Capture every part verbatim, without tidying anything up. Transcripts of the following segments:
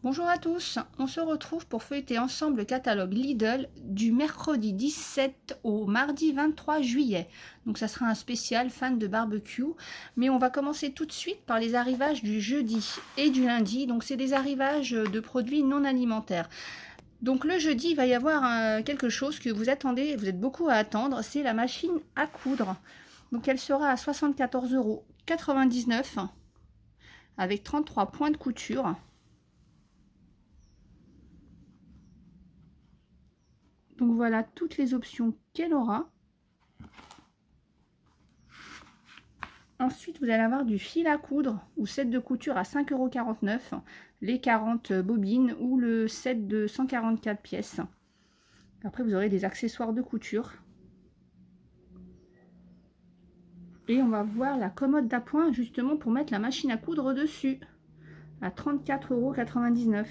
Bonjour à tous, on se retrouve pour feuilleter ensemble le catalogue Lidl du mercredi dix-sept au mardi vingt-trois juillet. Donc ça sera un spécial fan de barbecue, mais on va commencer tout de suite par les arrivages du jeudi et du lundi. Donc c'est des arrivages de produits non alimentaires. Donc le jeudi, il va y avoir euh, quelque chose que vous attendez, vous êtes beaucoup à attendre, c'est la machine à coudre. Donc elle sera à soixante-quatorze euros quatre-vingt-dix-neuf avec trente-trois points de couture. Donc voilà toutes les options qu'elle aura. Ensuite, vous allez avoir du fil à coudre ou set de couture à cinq euros quarante-neuf, les quarante bobines ou le set de cent quarante-quatre pièces. Après, vous aurez des accessoires de couture. Et on va voir la commode d'appoint justement pour mettre la machine à coudre dessus à trente-quatre euros quatre-vingt-dix-neuf.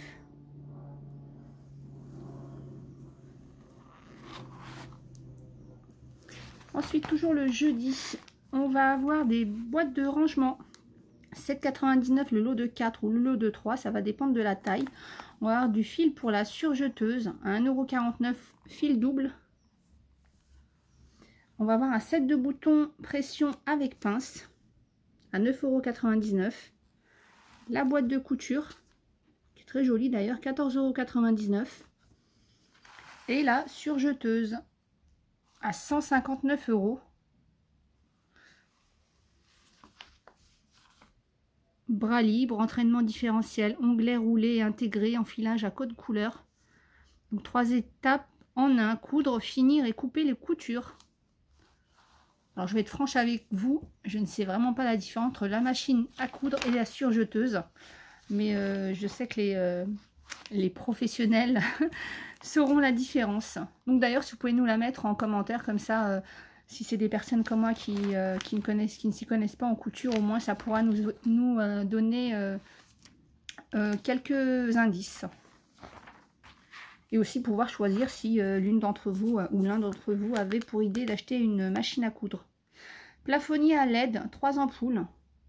Ensuite, toujours le jeudi, on va avoir des boîtes de rangement. sept euros quatre-vingt-dix-neuf le lot de quatre ou le lot de trois, ça va dépendre de la taille. On va avoir du fil pour la surjeteuse à un euro quarante-neuf, fil double. On va avoir un set de boutons pression avec pince à neuf euros quatre-vingt-dix-neuf. La boîte de couture, qui est très jolie d'ailleurs, quatorze euros quatre-vingt-dix-neuf. Et la surjeteuse à cent cinquante-neuf euros. Bras libre, entraînement différentiel, onglet roulé et intégré, enfilage à code couleur. Donc trois étapes en un, coudre, finir et couper les coutures. Alors je vais être franche avec vous, je ne sais vraiment pas la différence entre la machine à coudre et la surjeteuse. Mais euh, je sais que les, euh, les professionnels sauront la différence. Donc d'ailleurs, si vous pouvez nous la mettre en commentaire comme ça, euh, si c'est des personnes comme moi qui, euh, qui ne connaissent, qui ne s'y connaissent pas en couture, au moins ça pourra nous, nous euh, donner euh, euh, quelques indices. Et aussi pouvoir choisir si euh, l'une d'entre vous euh, ou l'un d'entre vous avait pour idée d'acheter une machine à coudre. Plafonnier à L E D, trois ampoules.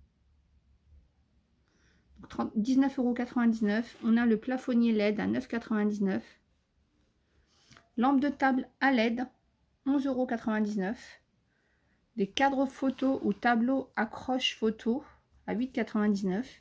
dix-neuf euros quatre-vingt-dix-neuf. On a le plafonnier L E D à neuf euros quatre-vingt-dix-neuf. Lampe de table à L E D, onze euros quatre-vingt-dix-neuf. Des cadres photo ou tableaux accroche photo à huit euros quatre-vingt-dix-neuf.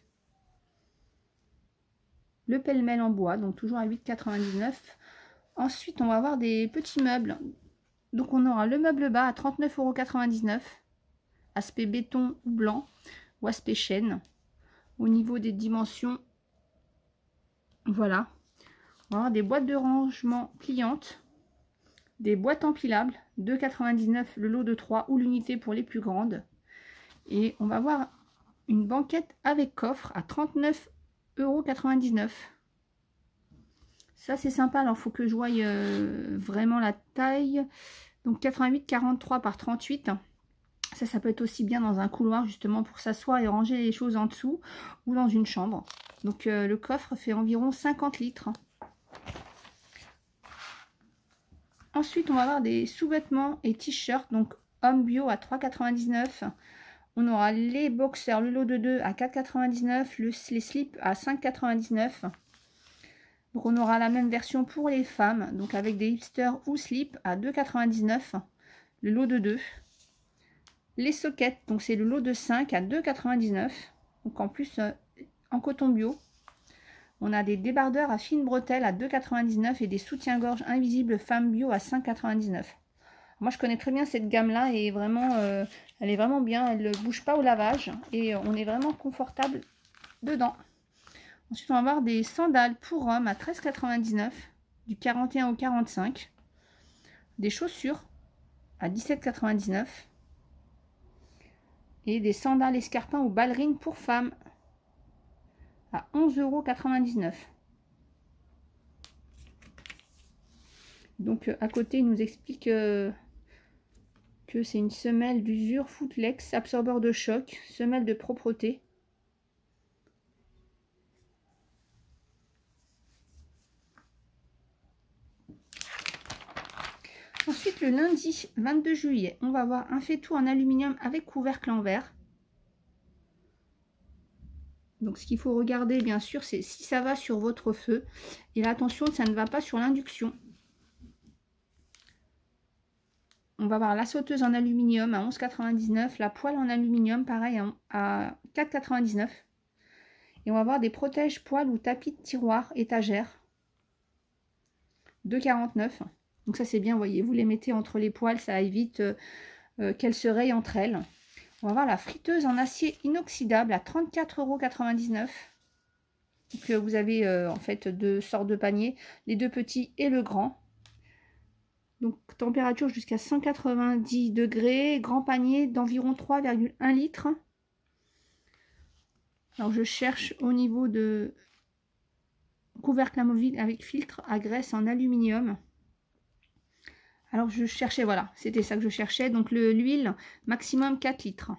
Le pêle-mêle en bois, donc toujours à huit euros quatre-vingt-dix-neuf. Ensuite, on va avoir des petits meubles. Donc, on aura le meuble bas à trente-neuf euros quatre-vingt-dix-neuf. Aspect béton ou blanc ou aspect chêne. Au niveau des dimensions, voilà. On va avoir des boîtes de rangement pliantes. Des boîtes empilables, deux euros quatre-vingt-dix-neuf le lot de trois ou l'unité pour les plus grandes. Et on va avoir une banquette avec coffre à trente-neuf euros quatre-vingt-dix-neuf. Ça c'est sympa, alors il faut que je voie euh, vraiment la taille. Donc quatre-vingt-huit quarante-trois par trente-huit. Ça, ça peut être aussi bien dans un couloir justement pour s'asseoir et ranger les choses en dessous ou dans une chambre. Donc euh, le coffre fait environ cinquante litres. Ensuite, on va avoir des sous-vêtements et t-shirts, donc homme bio à trois euros quatre-vingt-dix-neuf. On aura les boxers, le lot de deux à quatre euros quatre-vingt-dix-neuf, le, les slips à cinq euros quatre-vingt-dix-neuf. Donc on aura la même version pour les femmes, donc avec des hipsters ou slips à deux euros quatre-vingt-dix-neuf, le lot de deux. Les sockets, donc c'est le lot de cinq à deux euros quatre-vingt-dix-neuf, donc en plus euh, en coton bio. On a des débardeurs à fines bretelles à deux euros quatre-vingt-dix-neuf et des soutiens-gorge invisibles femmes bio à cinq euros quatre-vingt-dix-neuf. Moi, je connais très bien cette gamme-là et vraiment, euh, elle est vraiment bien. Elle ne bouge pas au lavage et on est vraiment confortable dedans. Ensuite, on va avoir des sandales pour hommes à treize euros quatre-vingt-dix-neuf, du quarante et un au quarante-cinq. Des chaussures à dix-sept euros quatre-vingt-dix-neuf. Et des sandales escarpins ou ballerines pour femmes à onze euros quatre-vingt-dix-neuf. Donc à côté, il nous explique euh, que c'est une semelle d'usure Footlex, absorbeur de choc, semelle de propreté. Ensuite, le lundi vingt-deux juillet, on va avoir un faitout en aluminium avec couvercle en verre. Donc ce qu'il faut regarder bien sûr, c'est si ça va sur votre feu. Et là, attention, ça ne va pas sur l'induction. On va voir la sauteuse en aluminium à onze quatre-vingt-dix-neuf, la poêle en aluminium pareil à quatre quatre-vingt-dix-neuf. Et on va voir des protèges poêles ou tapis de tiroir étagère deux quarante-neuf. Donc ça c'est bien, vous voyez, vous les mettez entre les poêles, ça évite euh, euh, qu'elles se rayent entre elles. On va voir la friteuse en acier inoxydable à trente-quatre euros quatre-vingt-dix-neuf. Donc euh, vous avez euh, en fait deux sortes de paniers, les deux petits et le grand. Donc température jusqu'à cent quatre-vingt-dix degrés, grand panier d'environ trois virgule un litres. Alors je cherche au niveau de couvercle amovible avec filtre à graisse en aluminium. Alors je cherchais, voilà, c'était ça que je cherchais. Donc l'huile maximum quatre litres.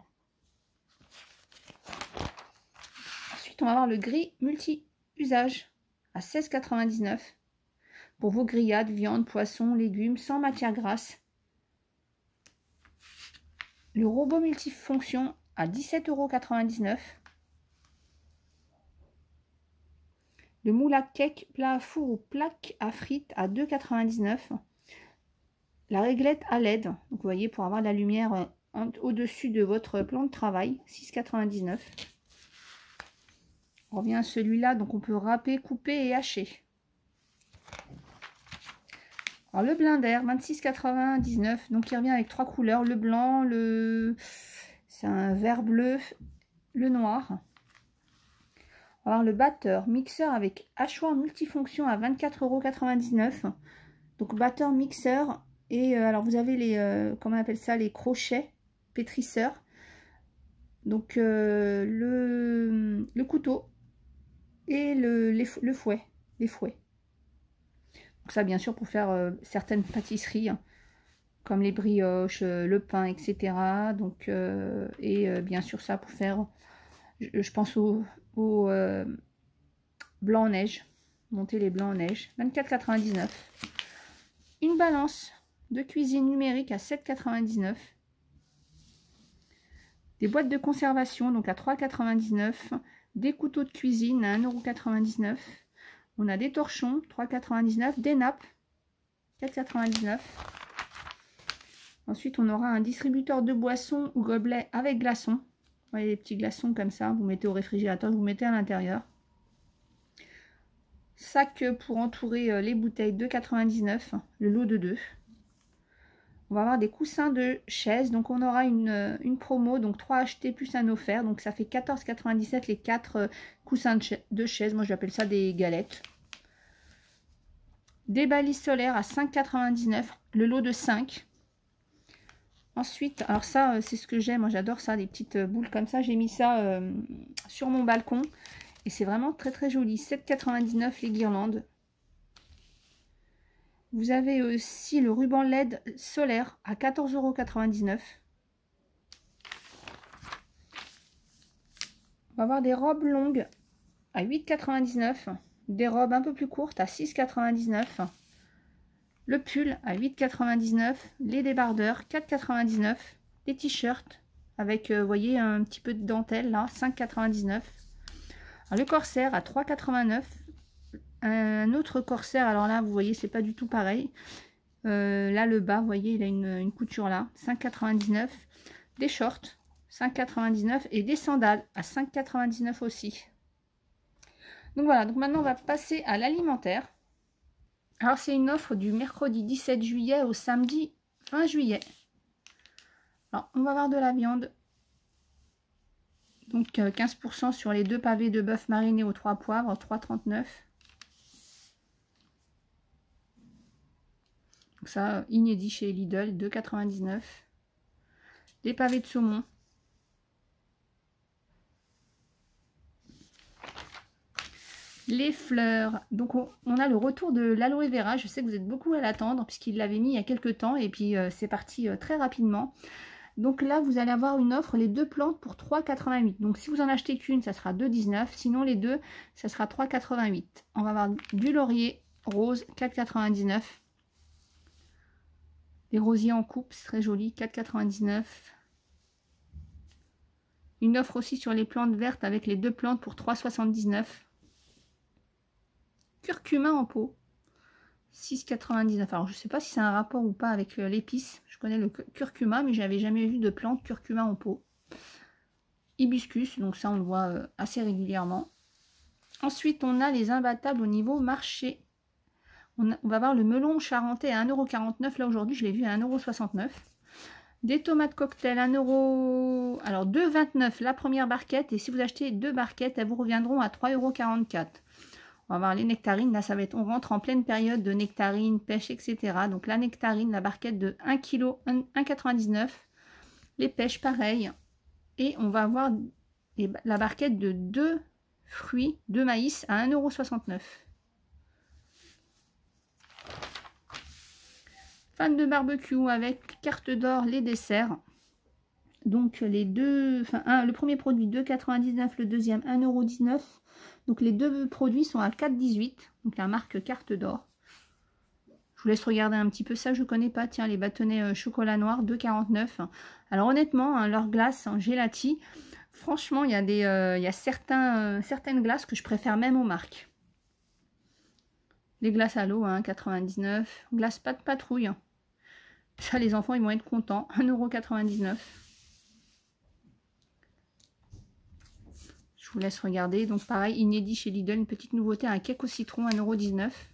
Ensuite on va avoir le gris multi-usage à seize quatre-vingt-dix-neuf. Pour vos grillades, viande, poisson, légumes, sans matière grasse. Le robot multifonction à dix-sept euros quatre-vingt-dix-neuf. Le moule à cake plat à four ou plaque à frites à deux quatre-vingt-dix-neuf. La réglette à L E D, donc vous voyez, pour avoir de la lumière au-dessus de votre plan de travail, six quatre-vingt-dix-neuf. On revient à celui-là, donc on peut râper, couper et hacher. Alors le Blender, vingt-six quatre-vingt-dix-neuf, donc il revient avec trois couleurs, le blanc, le c'est un vert bleu, le noir. Alors le batteur, mixeur avec hachoir multifonction à vingt-quatre euros quatre-vingt-dix-neuf. Donc batteur, mixeur, et euh, alors vous avez les, euh, comment on appelle ça, les crochets pétrisseurs. Donc euh, le, le couteau et le, les, le fouet, les fouets. Donc ça bien sûr pour faire euh, certaines pâtisseries, hein, comme les brioches, euh, le pain, et cetera. Donc, euh, et euh, bien sûr ça pour faire, je, je pense au, au euh, blanc en neige, monter les blancs en neige, vingt-quatre quatre-vingt-dix-neuf. Une balance de cuisine numérique à sept quatre-vingt-dix-neuf. Des boîtes de conservation donc à trois quatre-vingt-dix-neuf. Des couteaux de cuisine à un euro quatre-vingt-dix-neuf. On a des torchons, trois quatre-vingt-dix-neuf, des nappes, quatre quatre-vingt-dix-neuf. Ensuite, on aura un distributeur de boissons ou gobelet avec glaçons. Vous voyez les petits glaçons comme ça, vous mettez au réfrigérateur, vous mettez à l'intérieur. Sac pour entourer les bouteilles, deux quatre-vingt-dix-neuf, le lot de deux. On va avoir des coussins de chaise, donc on aura une, une promo, donc trois achetés plus un offert, donc ça fait quatorze quatre-vingt-dix-sept les quatre coussins de, cha de chaise, moi j'appelle ça des galettes. Des balises solaires à cinq quatre-vingt-dix-neuf, le lot de cinq. Ensuite, alors ça c'est ce que j'aime, moi j'adore ça, des petites boules comme ça, j'ai mis ça euh, sur mon balcon et c'est vraiment très très joli, sept quatre-vingt-dix-neuf les guirlandes. Vous avez aussi le ruban L E D solaire à quatorze euros quatre-vingt-dix-neuf. On va avoir des robes longues à huit quatre-vingt-dix-neuf. Des robes un peu plus courtes à six quatre-vingt-dix-neuf. Le pull à huit quatre-vingt-dix-neuf. Les débardeurs quatre quatre-vingt-dix-neuf. Les t-shirts avec, vous euh, voyez, un petit peu de dentelle là, cinq quatre-vingt-dix-neuf. Le corsaire à trois quatre-vingt-neuf. Un autre corsaire, alors là vous voyez c'est pas du tout pareil, euh, là le bas vous voyez il a une, une couture là, cinq quatre-vingt-dix-neuf. Des shorts cinq quatre-vingt-dix-neuf et des sandales à cinq quatre-vingt-dix-neuf aussi. Donc voilà, donc maintenant on va passer à l'alimentaire. Alors c'est une offre du mercredi dix-sept juillet au samedi vingt juillet. Alors on va avoir de la viande, donc euh, quinze pour cent sur les deux pavés de bœuf mariné aux trois poivres, trois trente-neuf. Donc ça, inédit chez Lidl, deux quatre-vingt-dix-neuf. Des pavés de saumon. Les fleurs. Donc on, on a le retour de l'aloe vera. Je sais que vous êtes beaucoup à l'attendre puisqu'il l'avait mis il y a quelques temps. Et puis euh, c'est parti euh, très rapidement. Donc là, vous allez avoir une offre, les deux plantes pour trois quatre-vingt-huit. Donc si vous en achetez qu'une, ça sera deux dix-neuf. Sinon les deux, ça sera trois quatre-vingt-huit. On va avoir du laurier rose, quatre quatre-vingt-dix-neuf. Les rosiers en coupe, c'est très joli, quatre quatre-vingt-dix-neuf. une offre aussi sur les plantes vertes avec les deux plantes pour trois euros soixante-dix-neuf. Curcuma en pot, six euros quatre-vingt-dix-neuf. Alors je ne sais pas si c'est un rapport ou pas avec euh, l'épice. Je connais le curcuma, mais j'avais jamais vu de plante curcuma en pot. Hibiscus, donc ça on le voit euh, assez régulièrement. Ensuite, on a les imbattables au niveau marché. On, a, on va voir le melon charentais à un euro quarante-neuf. Là, aujourd'hui, je l'ai vu à un euro soixante-neuf. Des tomates cocktail, un euro... Alors, deux euros vingt-neuf la première barquette. Et si vous achetez deux barquettes, elles vous reviendront à trois euros quarante-quatre. On va voir les nectarines. Là, ça va être... On rentre en pleine période de nectarines, pêche, et cetera. Donc, la nectarine, la barquette de un kilo, un euro quatre-vingt-dix-neuf. Les pêches, pareil. Et on va avoir la barquette de deux fruits de maïs à un euro soixante-neuf. Fan de barbecue avec carte d'or les desserts. Donc les deux, enfin un, le premier produit deux euros quatre-vingt-dix-neuf, le deuxième un euro dix-neuf. Donc les deux produits sont à quatre euros dix-huit. Donc la marque carte d'or. Je vous laisse regarder un petit peu ça, je ne connais pas. Tiens, les bâtonnets euh, chocolat noir, deux euros quarante-neuf. Alors honnêtement, hein, leur glace en gelati, franchement, il y a, des, euh, il y a certains, euh, certaines glaces que je préfère même aux marques. Les glaces à l'eau, hein, quatre-vingt-dix-neuf. Glace pas de patrouille. Ça, les enfants, ils vont être contents. un euro quatre-vingt-dix-neuf. Je vous laisse regarder. Donc pareil, inédit chez Lidl, une petite nouveauté, un cake au citron, un euro dix-neuf.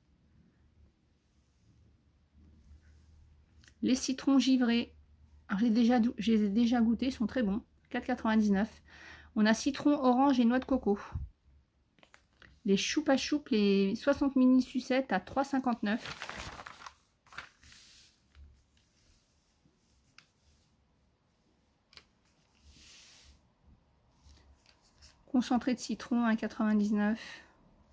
Les citrons givrés. Alors, j'ai déjà, je les ai déjà goûtés, ils sont très bons. quatre euros quatre-vingt-dix-neuf. On a citron, orange et noix de coco. Les choupa choup, les soixante mini sucettes à trois euros cinquante-neuf. Concentré de citron, un euro quatre-vingt-dix-neuf.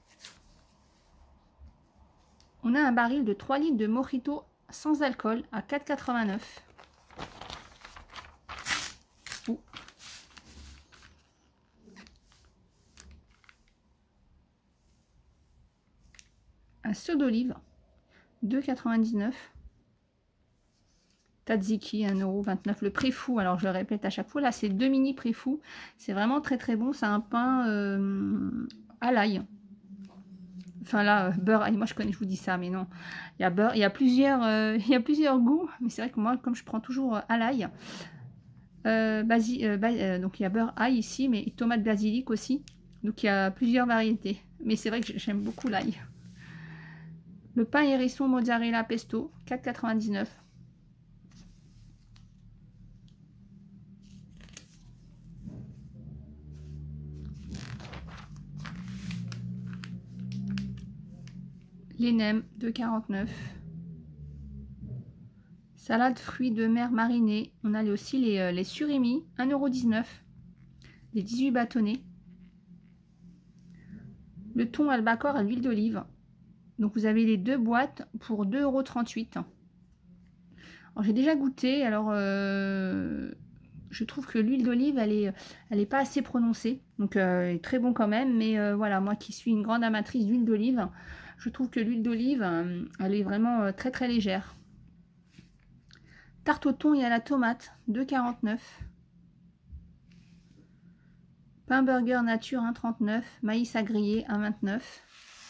On a un baril de trois litres de mojito sans alcool à quatre euros quatre-vingt-neuf. Ouh. Un seau d'olive, deux euros quatre-vingt-dix-neuf. Tzatziki, un euro vingt-neuf. Le préfou, alors je le répète à chaque fois, là c'est deux mini préfou. C'est vraiment très très bon. C'est un pain euh, à l'ail. Enfin là, euh, beurre, ail, moi je connais, je vous dis ça, mais non. Il y a beurre, il y a plusieurs, euh, il y a plusieurs goûts, mais c'est vrai que moi, comme je prends toujours euh, à l'ail, euh, basi, euh, euh, donc il y a beurre ail ici, mais tomate basilic aussi. Donc il y a plusieurs variétés. Mais c'est vrai que j'aime beaucoup l'ail. Le pain hérisson mozzarella pesto, quatre euros quatre-vingt-dix-neuf. Les nems, deux euros quarante-neuf. Salade fruits de mer marinés. On a aussi les, les surimi, un euro dix-neuf. Les dix-huit bâtonnets. Le thon albacore à l'huile d'olive. Donc vous avez les deux boîtes pour deux euros trente-huit. Alors j'ai déjà goûté. Alors euh, je trouve que l'huile d'olive, elle est, elle est pas assez prononcée. Donc euh, elle est très bon quand même. Mais euh, voilà, moi qui suis une grande amatrice d'huile d'olive, je trouve que l'huile d'olive, elle est vraiment très très légère. Tarte au thon et à la tomate, deux euros quarante-neuf. Pain burger nature, un euro trente-neuf. Maïs à griller, un euro vingt-neuf.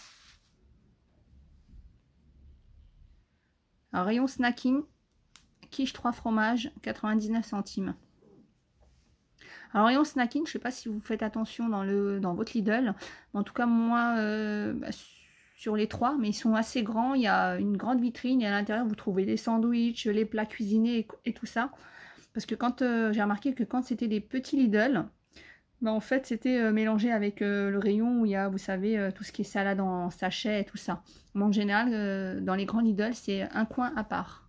Alors, rayon snacking, quiche trois fromages, quatre-vingt-dix-neuf centimes. Alors, rayon snacking, je ne sais pas si vous faites attention dans, le, dans votre Lidl. En tout cas, moi, euh, bah, sur les trois, mais ils sont assez grands. Il y a une grande vitrine et à l'intérieur, vous trouvez les sandwichs, les plats cuisinés et, et tout ça. Parce que quand euh, j'ai remarqué que quand c'était des petits Lidl, bah, en fait, c'était euh, mélangé avec euh, le rayon où il y a, vous savez, euh, tout ce qui est salade en sachet et tout ça. Mais en général, euh, dans les grands Lidl, c'est un coin à part.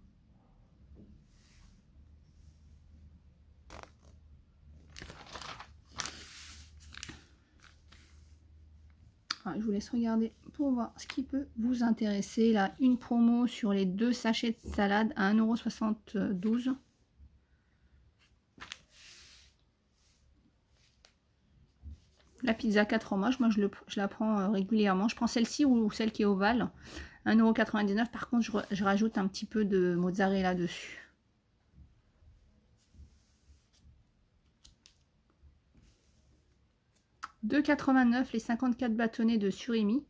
Je vous laisse regarder pour voir ce qui peut vous intéresser. Là, une promo sur les deux sachets de salade à un euro soixante-douze. La pizza quatre fromages, moi je, le, je la prends régulièrement. Je prends celle-ci ou celle qui est ovale. un euro quatre-vingt-dix-neuf. Par contre, je, je rajoute un petit peu de mozzarella dessus. deux quatre-vingt-neuf les cinquante-quatre bâtonnets de surimi.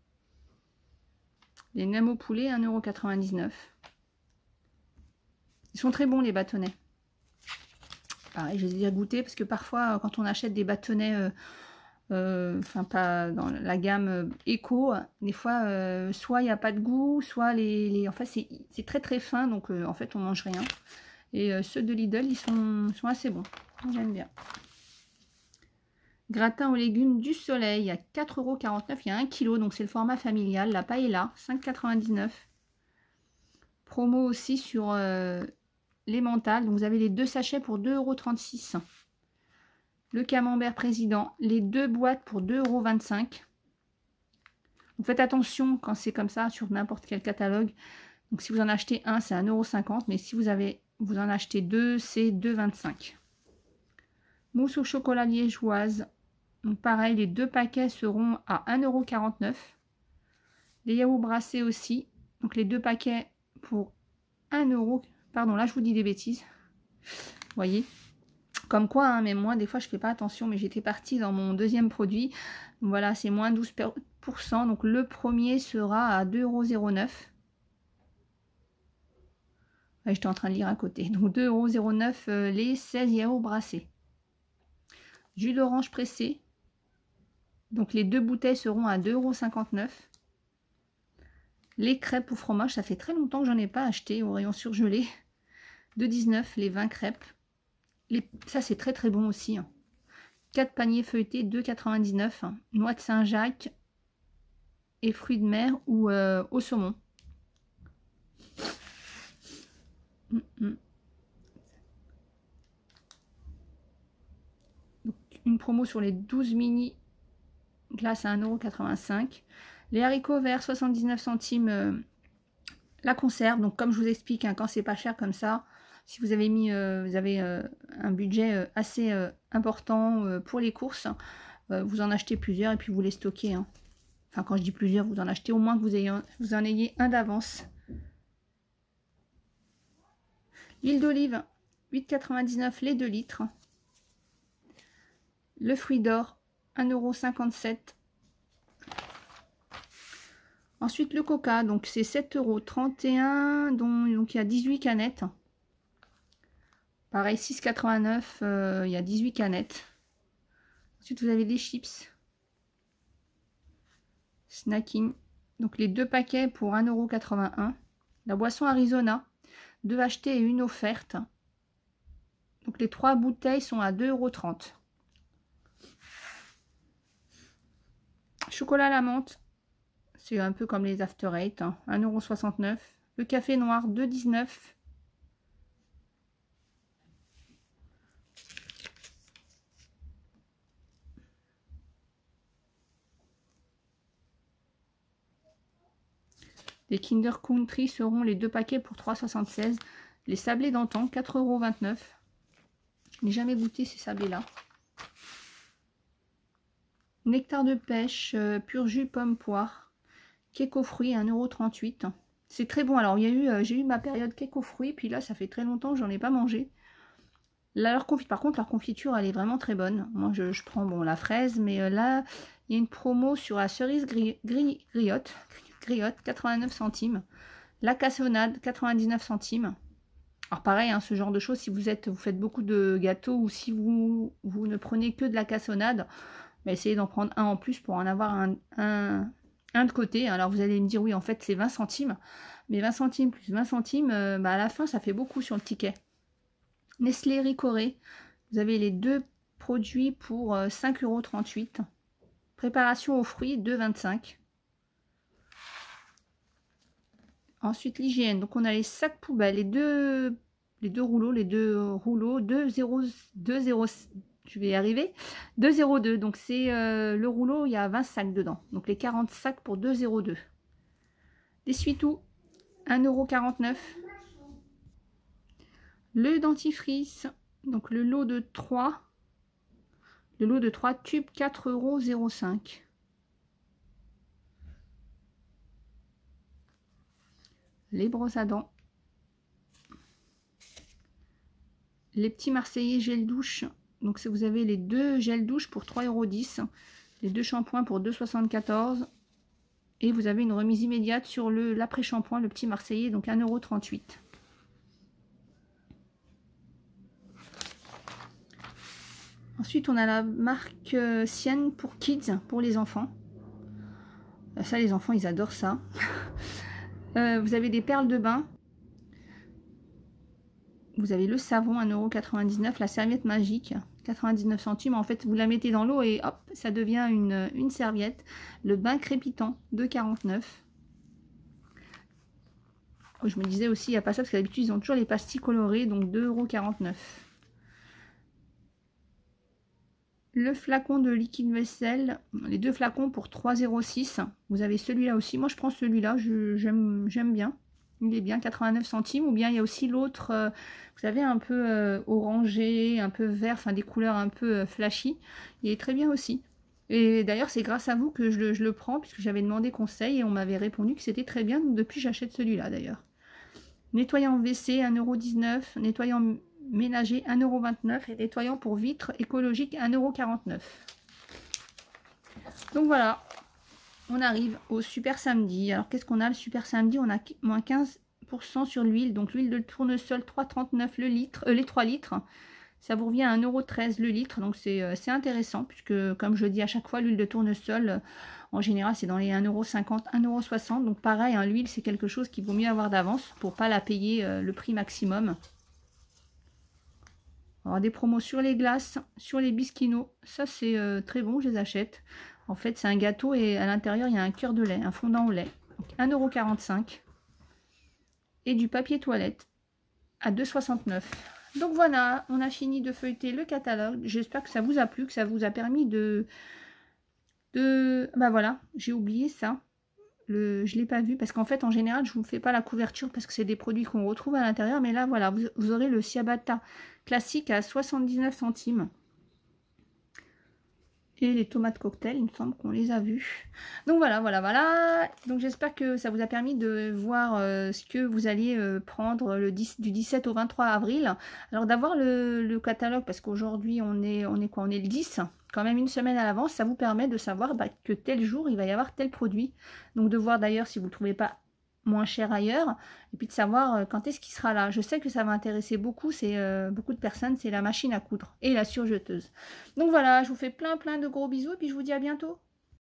Les nems au poulet, un euro quatre-vingt-dix-neuf. Ils sont très bons les bâtonnets. Pareil, je les ai déjà goûtés parce que parfois quand on achète des bâtonnets, euh, euh, enfin pas dans la gamme euh, éco, des fois euh, soit il n'y a pas de goût, soit les, les en fait c'est très très fin, donc euh, en fait on mange rien. Et euh, ceux de Lidl ils sont, sont assez bons, j'aime bien. Gratin aux légumes du soleil à quatre euros quarante-neuf, il y a un kilo, donc c'est le format familial. La paella, cinq quatre-vingt-dix-neuf. Promo aussi sur euh, les mentales, donc vous avez les deux sachets pour deux euros trente-six. Le camembert président, les deux boîtes pour deux euros vingt-cinq. Donc faites attention quand c'est comme ça sur n'importe quel catalogue. Donc si vous en achetez un, c'est un euro cinquante, mais si vous avez vous en achetez deux, c'est deux euros vingt-cinq. Mousse au chocolat liégeoise. Donc pareil, les deux paquets seront à un euro quarante-neuf. Les yaourts brassés aussi. Donc les deux paquets pour un euro. Pardon, là je vous dis des bêtises. Vous voyez. Comme quoi, hein, même moi, des fois je fais pas attention, mais j'étais partie dans mon deuxième produit. Donc, voilà, c'est moins douze pour cent. Donc le premier sera à deux euros zéro neuf. Ouais, j'étais en train de lire à côté. Donc deux euros zéro neuf euh, les seize yaourts brassés. Jus d'orange pressé. Donc les deux bouteilles seront à deux euros cinquante-neuf. Les crêpes au fromage, ça fait très longtemps que j'en ai pas acheté au rayon surgelé. deux euros dix-neuf les vingt crêpes. Les... Ça c'est très très bon aussi. quatre paniers feuilletés, deux euros quatre-vingt-dix-neuf. Noix de Saint-Jacques et fruits de mer ou euh, au saumon. Mm -mm. Donc, une promo sur les douze mini glaces à un euro quatre-vingt-cinq. Les haricots verts, soixante-dix-neuf centimes euh, la conserve. Donc comme je vous explique, hein, quand c'est pas cher comme ça, si vous avez mis, euh, vous avez euh, un budget euh, assez euh, important euh, pour les courses, euh, vous en achetez plusieurs et puis vous les stockez. Hein. Enfin quand je dis plusieurs, vous en achetez au moins que vous, ayez, vous en ayez un d'avance. L'huile d'olive, huit quatre-vingt-dix-neuf les deux litres. Le fruit d'or, un euro cinquante-sept. Ensuite, le coca, donc c'est sept euros trente et un, dont donc il y a dix-huit canettes. Pareil, six quatre-vingt-neuf, euh, il y a dix-huit canettes. Ensuite, vous avez des chips. Snacking. Donc les deux paquets pour un euro quatre-vingt-un. La boisson Arizona, deux achetées et une offerte. Donc les trois bouteilles sont à deux euros trente. Chocolat à la menthe. C'est un peu comme les After Eight, hein, un euro soixante-neuf. Le café noir, deux euros dix-neuf. Les Kinder Country seront les deux paquets pour trois euros soixante-seize. Les sablés d'antan, quatre euros vingt-neuf. Je n'ai jamais goûté ces sablés-là. Nectar de pêche, euh, pur jus pomme poire. Cake aux fruits, un euro trente-huit. C'est très bon. Alors, il y a eu, euh, j'ai eu ma période cake aux fruits, puis là, ça fait très longtemps que j'en ai pas mangé. Là, leur confit... Par contre, leur confiture, elle est vraiment très bonne. Moi, je, je prends bon la fraise, mais euh, là, il y a une promo sur la cerise gri... Gri... griotte, griotte, quatre-vingt-neuf centimes. La cassonade, quatre-vingt-dix-neuf centimes. Alors pareil, hein, ce genre de choses, si vous êtes, vous faites beaucoup de gâteaux ou si vous, vous ne prenez que de la cassonade, bah, essayez d'en prendre un en plus pour en avoir un... un... un de côté. Alors vous allez me dire oui, en fait c'est vingt centimes, mais vingt centimes plus vingt centimes, euh, bah, à la fin ça fait beaucoup sur le ticket. Nestlé Ricoré, vous avez les deux produits pour euh, cinq euros trente-huit. Préparation aux fruits, deux euros vingt-cinq. Ensuite l'hygiène, donc on a les sacs poubelles, les deux les deux rouleaux, les deux rouleaux, deux zéro deux zéro, je vais y arriver, deux zéro deux, donc c'est euh, le rouleau, il y a vingt sacs dedans, donc les quarante sacs pour deux zéro deux. L'essuie-tout, un euro quarante-neuf. Le dentifrice, donc le lot de trois, le lot de trois tubes, quatre euros zéro cinq. Les brosses à dents, les petits marseillais gel douche, Donc si vous avez les deux gels douche pour trois euros dix, les deux shampoings pour deux euros soixante-quatorze. Et vous avez une remise immédiate sur le l'après-shampoing, le petit Marseillais, donc un euro trente-huit. Ensuite, on a la marque euh, Sienne pour Kids, pour les enfants. Ça, les enfants, ils adorent ça. euh, vous avez des perles de bain. Vous avez le savon, un euro quatre-vingt-dix-neuf. La serviette magique, quatre-vingt-dix-neuf centimes. En fait, vous la mettez dans l'eau et hop, ça devient une, une serviette. Le bain crépitant, deux euros quarante-neuf. Oh, je me disais aussi, il n'y a pas ça, parce que d'habitude, ils ont toujours les pastilles colorées, donc deux euros quarante-neuf. Le flacon de liquide vaisselle, les deux flacons pour trois euros six. Vous avez celui-là aussi. Moi, je prends celui-là, j'aime bien. Il est bien, quatre-vingt-neuf centimes. Ou bien, il y a aussi l'autre, euh, vous savez, un peu euh, orangé, un peu vert, enfin des couleurs un peu euh, flashy. Il est très bien aussi. Et d'ailleurs, c'est grâce à vous que je le, je le prends, puisque j'avais demandé conseil et on m'avait répondu que c'était très bien. Donc, depuis, j'achète celui-là d'ailleurs. Nettoyant W C, un euro dix-neuf. Nettoyant ménager, un euro vingt-neuf. Et nettoyant pour vitres écologiques, un euro quarante-neuf. Donc voilà, on arrive au super samedi. Alors qu'est-ce qu'on a le super samedi? On a moins quinze pour cent sur l'huile. Donc l'huile de tournesol, trois euros trente-neuf le litre, euh, les trois litres. Ça vous revient à un euro treize le litre. Donc c'est euh, intéressant, puisque comme je dis à chaque fois, l'huile de tournesol, euh, en général, c'est dans les un euro cinquante, un euro soixante. Donc pareil, hein, l'huile, c'est quelque chose qu'il vaut mieux avoir d'avance pour pas la payer euh, le prix maximum. Alors des promos sur les glaces, sur les bisquinos. Ça, c'est euh, très bon, je les achète. En fait, c'est un gâteau et à l'intérieur, il y a un cœur de lait, un fondant au lait. un euro quarante-cinq. Et du papier toilette à deux euros soixante-neuf. Donc voilà, on a fini de feuilleter le catalogue. J'espère que ça vous a plu, que ça vous a permis de... de... Bah voilà, j'ai oublié ça. Le... Je ne l'ai pas vu parce qu'en fait, en général, je ne vous fais pas la couverture parce que c'est des produits qu'on retrouve à l'intérieur. Mais là, voilà, vous, vous aurez le ciabatta classique à soixante-dix-neuf centimes. Et les tomates cocktail, il me semble qu'on les a vus. Donc voilà, voilà, voilà. Donc j'espère que ça vous a permis de voir euh, ce que vous alliez euh, prendre le dix, du dix-sept au vingt-trois avril. Alors d'avoir le, le catalogue, parce qu'aujourd'hui on est, on est quoi? On est le dix, quand même une semaine à l'avance, ça vous permet de savoir bah, que tel jour il va y avoir tel produit. Donc de voir d'ailleurs si vous ne le trouvez pas moins cher ailleurs, et puis de savoir euh, quand est-ce qu'il sera là. Je sais que ça va intéresser beaucoup, c'est euh, beaucoup de personnes, c'est la machine à coudre et la surjeteuse. Donc voilà, je vous fais plein plein de gros bisous et puis je vous dis à bientôt.